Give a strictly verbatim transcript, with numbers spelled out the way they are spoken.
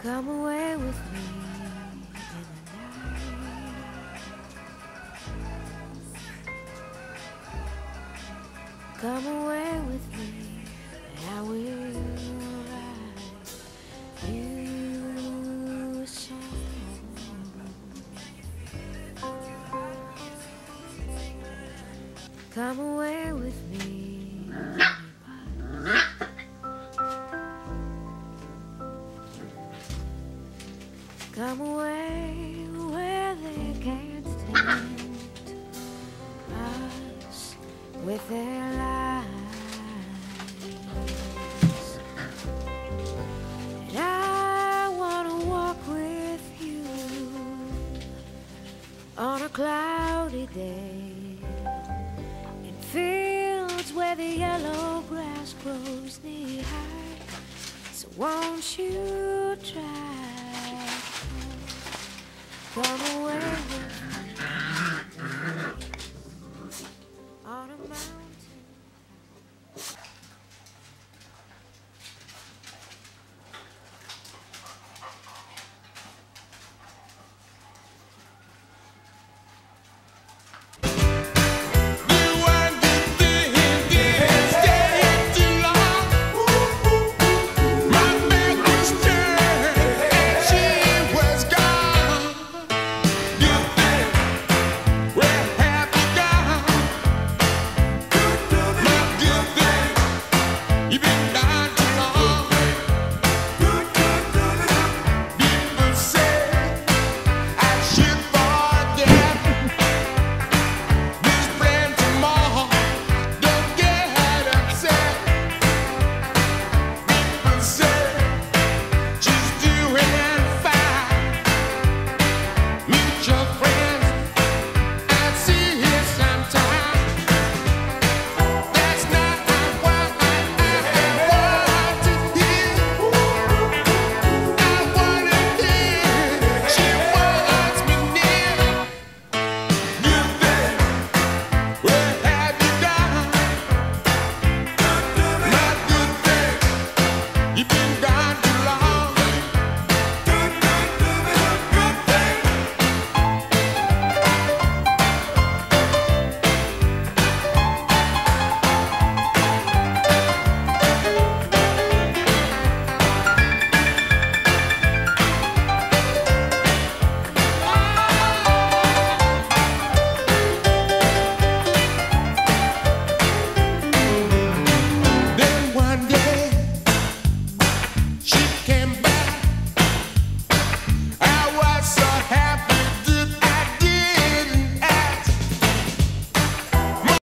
Come away with me in the night. Come away with me, and I will write you a song. Come away with me. Come away where they can't tempt us with their lies. And I want to walk with you on a cloudy day in fields where the yellow grass grows knee high. So won't you try? Come away with me.